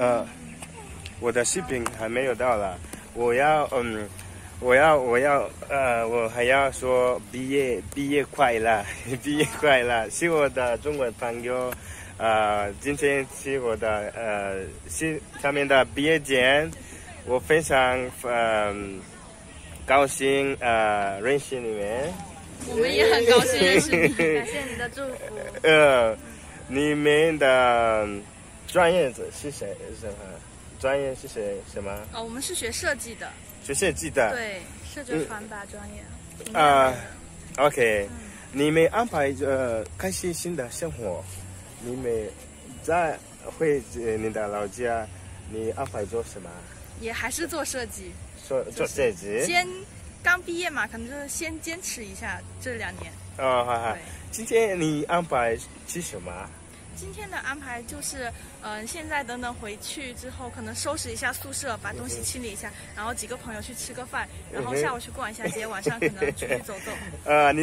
我的视频还没有到了，我还要说毕业快乐，毕业快乐，是我的中国朋友，今天是我的是他们的毕业节，我非常高兴认识你们。 我们也很高兴认识你，感谢你的祝福。 你们的专业是谁？专业是什么？ 我们是学设计的。 学设计的。 对，视觉传达专业。 OK，你们安排开始新的生活，你们回你的老家，你安排做什么？也还是做设计。 做设计。 先刚毕业嘛，可能就是先坚持一下这2年。 好。今天你安排吃什么？ 今天的安排就是，现在等回去之后，可能收拾一下宿舍，把东西清理一下，然后几个朋友去吃个饭，然后下午去逛一下街，晚上可能出去走走。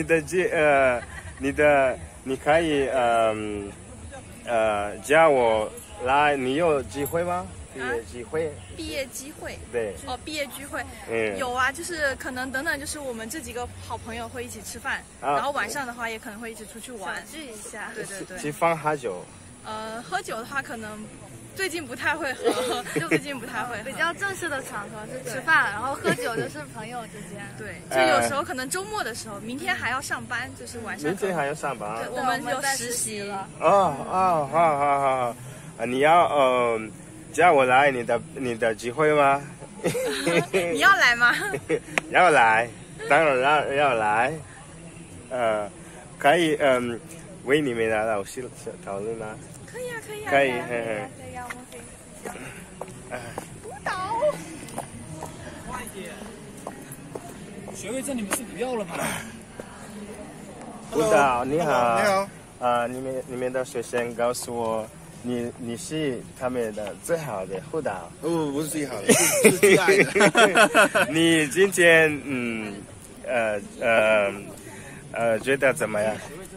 你可以叫我来，你有机会吗？毕业机会，对， 毕业聚会，有啊，就是可能等就是我们这几个好朋友会一起吃饭，然后晚上的话也可能会一起出去玩，聚一下，对。 吃饭喝酒？ 喝酒的话可能最近不太会喝，最近不太会喝。 比较正式的场合是吃饭，然后喝酒就是朋友之间。 对，就有时候可能周末的时候，明天还要上班，就是晚上。 明天还要上班？ 对，我们有实习了。 好，你要叫我来你的聚会吗？ 你要来吗？ 要来，当然要来。可以为你们的老师讨论吗？ 可以啊。 可以， 我们可以讲。 督导。 快点！学位证你们是不要了吗？ 督导你好。你好。你们的学生告诉我。你是他们的最好的辅导？ 不是最好的，是最爱的。 你今天觉得怎么样？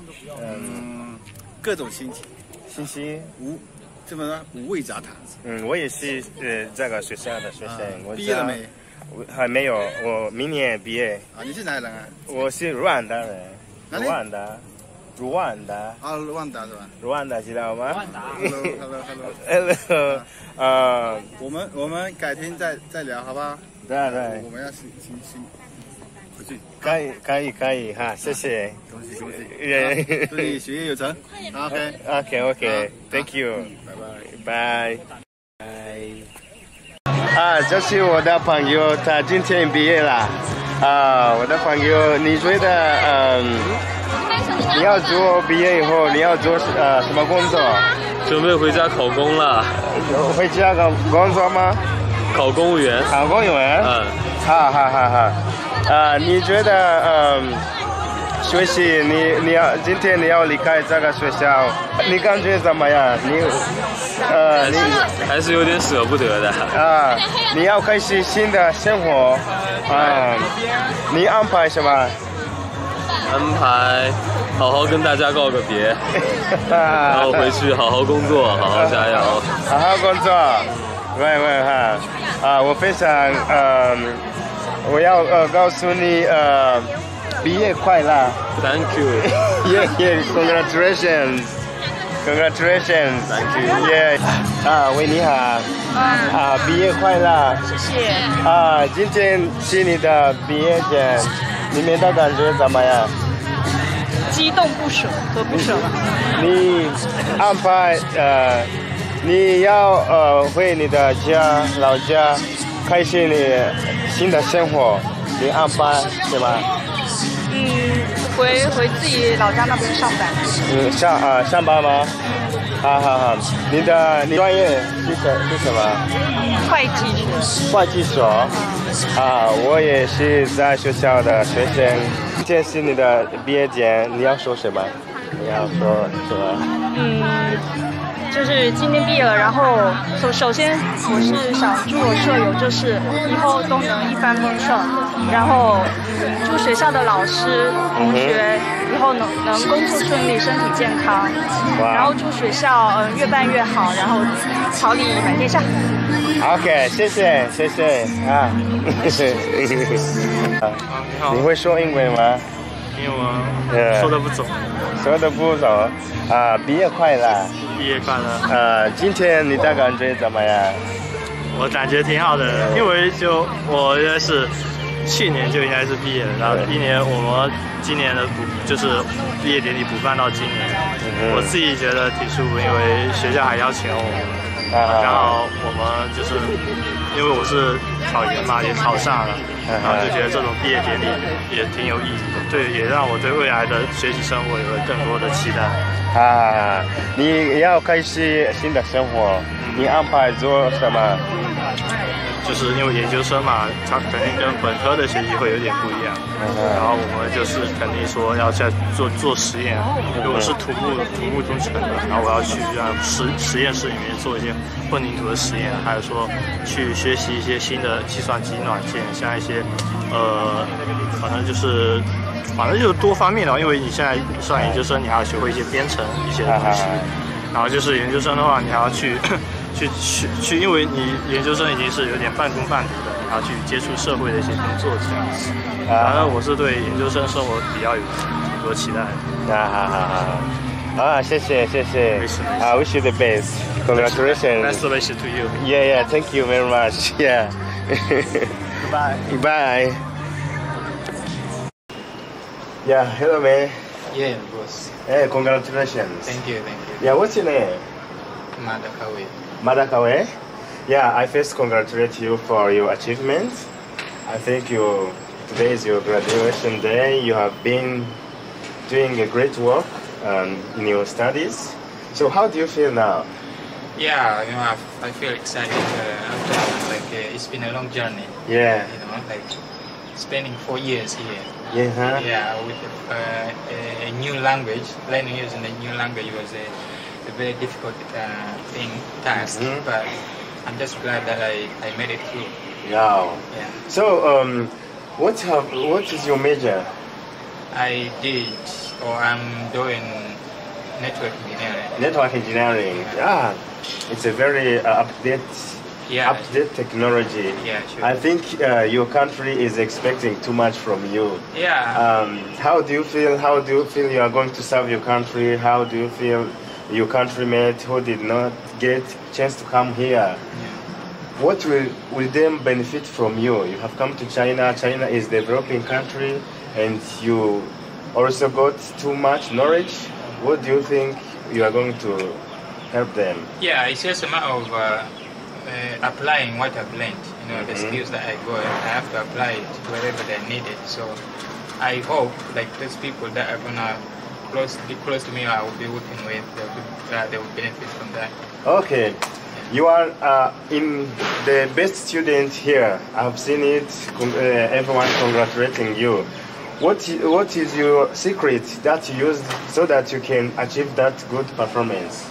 各种心情，五味杂谈。 我也是这个学校的学生。 毕业了没？ 还没有，我明年毕业。 你是哪里人啊？ 我是卢旺达人。 哪里？ 卢旺达是吧？ 卢旺达知道吗？ 卢旺达。 Hello。 我们改天再聊，好不好？ 对。 我们要先回去。 可以哈，谢谢。 恭喜！祝你学业有成。 OK，Thank you。拜。这是我的朋友，他今天毕业了。我的朋友，你觉得你要做毕业以后你要做什么工作？ 准备回家考公了。 回家考工作吗？ 考公务员。 考公务员？好。你觉得学习今天你要离开这个学校，你感觉怎么样？你还是有点舍不得的。 你要开始新的生活。你安排什么？ 安排好好跟大家告个别，然后回去好好工作，好好加油。 好好工作。喂哈。我非常我要告诉你毕业快乐。 Thank you. Congratulations. Thank you. 喂，你好。毕业快乐。 谢谢。 今天是你的毕业节，你们的感觉怎么样？ 激动不舍和不舍。 你安排你要回你的老家，开始你新的生活，你安排是吗？ 回自己老家那边上班。 上班吗？好。你专业是什么？ 会计学。 会计所。我也是在学校的学生。今天是你的毕业节，你要说什么？你要说什么？ 就是今年毕业了，然后首先我是想祝我舍友就是以后都能一帆风顺，然后祝学校的老师同学以后能工作顺利，身体健康，然后祝学校越办越好，然后桃李满天下。 OK， 谢谢啊。你会说英文吗？ 英文说的不走。 说的不走啊！毕业快乐！ 毕业快乐！ 今天你的感觉怎么样？ 我感觉挺好的，因为我应该是去年就应该是毕业了，然后我们今年的就是毕业典礼补办到今年，我自己觉得挺舒服，因为学校还邀请了我们，然后我们就是因为我是考研嘛，也考上了，然后就觉得这种毕业典礼也挺有意义的，对，也让我对未来的学习生活有了更多的期待。 你要开始新的生活，你安排做什么？ 就是因为研究生嘛，它肯定跟本科的学习会有点不一样，然后我们就是肯定说要在做实验，因为我是土木工程的，然后我要去让实验室里面做一些混凝土的实验，还有说去学习一些新的计算机软件，像一些反正就是多方面的，因为你现在上研究生，你还要学会一些编程一些东西，然后就是研究生的话，你还要去，因为你研究生已经是有点半工半读的，你还要去接触社会的一些工作这样子。然后我是对研究生生活比较有挺多期待的。 谢谢。I wish you the best. Congratulations. Best wishes to you. Yeah. Thank you very much. Yeah. Goodbye. Bye. Yeah. Hello, man. Yeah, boss. Hey, congratulations. Thank you. Yeah. What's your name? Madakawe. Madakawe? Yeah, I first congratulate you for your achievement. I think today is your graduation day. You have been doing a great work in your studies. So how do you feel now? Yeah, I feel excited after it's been a long journey. Yeah. Spending 4 years here. Yeah. Yeah, with a new language, learning using a new language was a very difficult task, but I'm just glad that I made it through. Wow. Yeah. So, what is your major? I'm doing network engineering. Network engineering. Yeah. It's a very update technology. Yeah, sure. I think your country is expecting too much from you. Yeah. How do you feel? How do you feel you are going to serve your country? How do you feel your countrymen who did not get chance to come here? What will them benefit from you? You have come to China. China is a developing country, and you also got too much knowledge. What do you think you are going to help them? Yeah, it's just a matter of applying what I've learned. The skills that I got, I have to apply it wherever they're needed. So I hope those people that are gonna be close to me, I will be working with, they will benefit from that. Okay. You are in the best student here. I've seen it. Everyone congratulating you. What is your secret that you use so that you can achieve that good performance?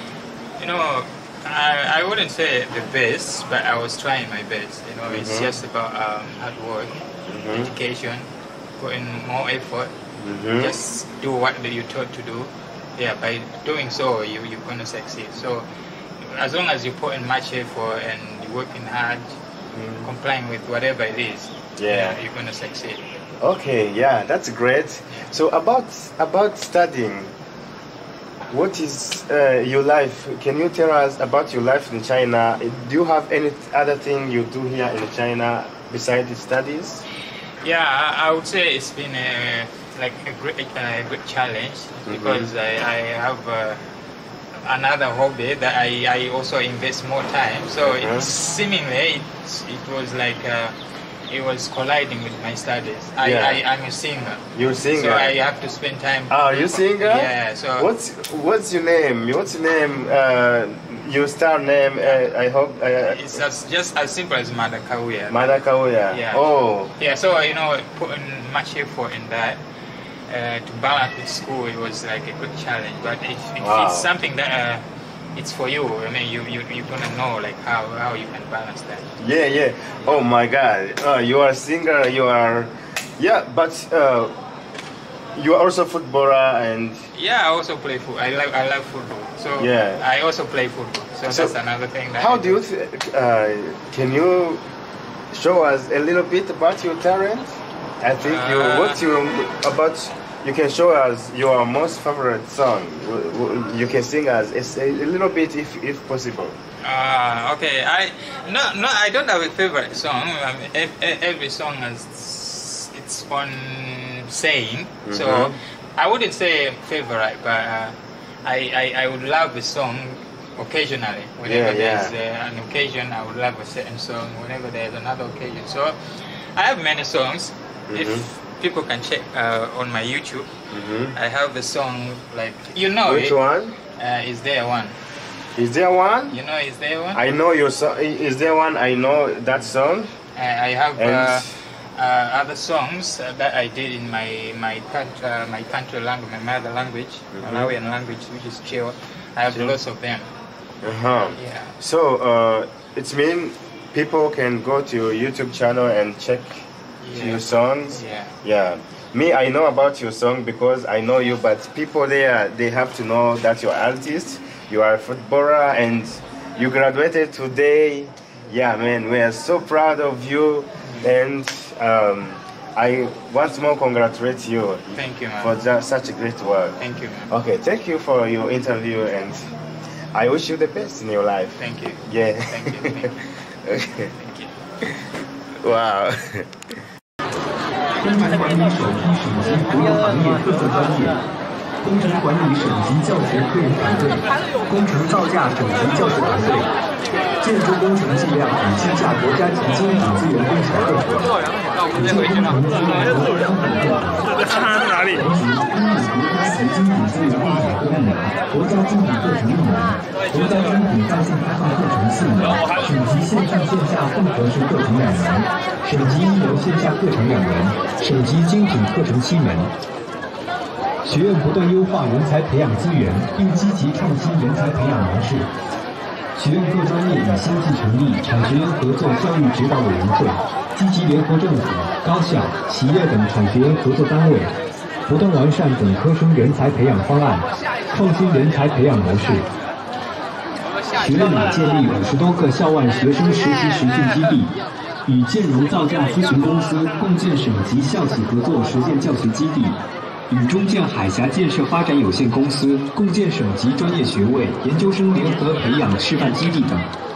I wouldn't say the best, but I was trying my best. It's just about hard work, education, putting more effort. Just do what you're taught to do. Yeah, by doing so, you're gonna succeed. So as long as you put in much effort and you're working hard, complying with whatever it is, you're gonna succeed. Okay, yeah, that's great. Yeah. So about studying, what is your life? Can you tell us about your life in China? Do you have any other thing you do here in China besides studies? Yeah, I would say it's been a great challenge because I have another hobby that I also invest more time. So seemingly it was like it was colliding with my studies. I'm a singer. You're a singer. So I have to spend time. Oh, you're a singer? Yeah. So what's your name? What's your name? Your star name? I hope. It's just as simple as Madakawe. Madakawe. Yeah. Oh. Yeah. So putting much effort in that. To balance with school, it was like a good challenge. But if it's something that it's for you. I mean, you're gonna know like how you can balance that. Yeah, yeah. Oh my God. You are a singer. You are, yeah, but you are also footballer and. Yeah, I also play football. I love football. So yeah. I also play football. So that's another thing. That how do you? Can you show us a little bit about your talent? I think you can show us your most favorite song. You can sing us a little bit if possible. Okay. I don't have a favorite song. Every song has its own saying. Mm-hmm. So I wouldn't say favorite, but I would love a song occasionally. Whenever there's an occasion, I would love a certain song. Whenever there's another occasion, so I have many songs. Mm-hmm. If people can check on my YouTube, mm-hmm. I have a song like Which one? Is There One? Is There One? You know Is There One? I know your song. Is There One? I know that song. I have other songs that I did in my country language, my mother language, mm-hmm. Malawian language, which is Chewa. I have lots of them. Yeah. So it means people can go to your YouTube channel and check your songs. Yeah. Me, I know about your song because I know you, but people there, they have to know that you're an artist, you are a footballer, and you graduated today. Yeah, man, we are so proud of you, and I once more congratulate you. Thank you, man. For such a great work. Thank you, man. Okay, thank you for your interview, and I wish you the best in your life. Thank you. Yeah. Thank you. Okay. Thank you. Wow. 工程管理首批省级服务行业各个专业，工程管理省级教学科研团队，工程造价省级教学团队，建筑工程计量与计价国家级经济资源共享认可，土木工程资源国家资源认可， 差在哪里？ 经济资源共享公益，国家精品课程1年，国家精品在线开放课程4年，省级线上线下混合式课程2年，省级一流线下课程2年，省级精品课程7门。学院不断优化人才培养资源，并积极创新人才培养模式。学院各专业已相继成立产学研合作教育指导委员会，积极联合政府、高校、企业等产学研合作单位，不断完善本科生人才培养方案，创新人才培养模式。学院已建立50多个校外学生实习实训基地，与建融造价咨询公司共建省级校企合作实践教学基地，与中建海峡建设发展有限公司共建省级专业学位研究生联合培养示范基地等。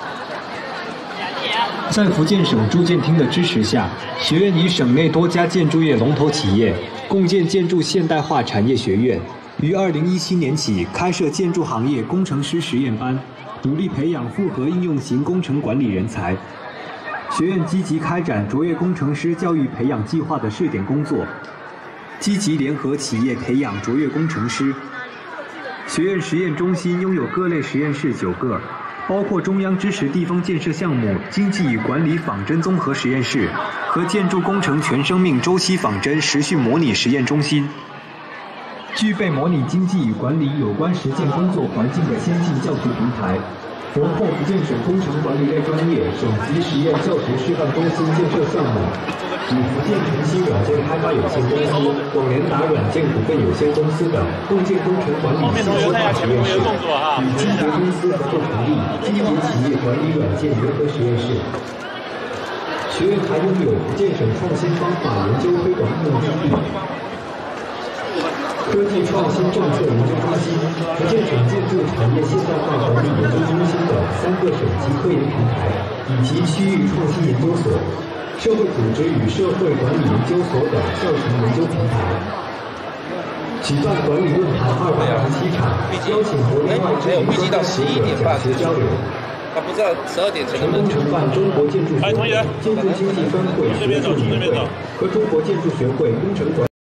在福建省住建厅的支持下，学院与省内多家建筑业龙头企业共建建筑现代化产业学院，于2017年起开设建筑行业工程师实验班，努力培养复合应用型工程管理人才。学院积极开展卓越工程师教育培养计划的试点工作，积极联合企业培养卓越工程师。学院实验中心拥有各类实验室9个，包括中央支持地方建设项目经济与管理仿真综合实验室和建筑工程全生命周期仿真实训模拟实验中心，具备模拟经济与管理有关实践工作环境的先进教学平台。荣获福建省工程管理类专业省级实验教学示范中心建设项目，与福建晨曦软件开发有限公司、广联达软件股份有限公司等共建工程管理信息化实验室，与积学公司合作成立积学企业管理软件联合实验室。学院还拥有福建省创新方法研究推广应用基地、科技创新政策研究中心、福建省建筑产业现代化管理研究中心等3个省级科研平台，以及区域创新研究所、社会组织与社会管理研究所等校城研究平台。举办管理论坛227场，邀请国内外知名专家学者讲学交流。 他不知道12点成功承办中国建筑学会、建筑经济分会学术年会和中国建筑学会工程管理。